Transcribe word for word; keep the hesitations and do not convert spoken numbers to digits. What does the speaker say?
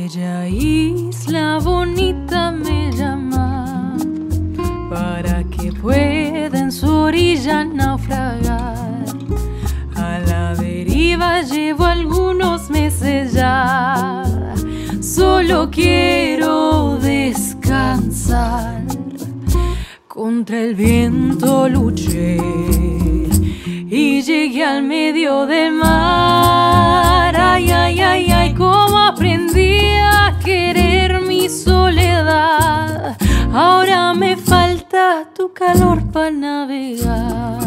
Aquella isla bonita me llama para que pueda en su orilla naufragar. A la deriva llevo algunos meses ya, solo quiero descansar. Contra el viento luché y llegué al medio del mar. Ay, ay, ay, ay, cómo aprendí a querer mi soledad. Ahora me falta tu calor para navegar.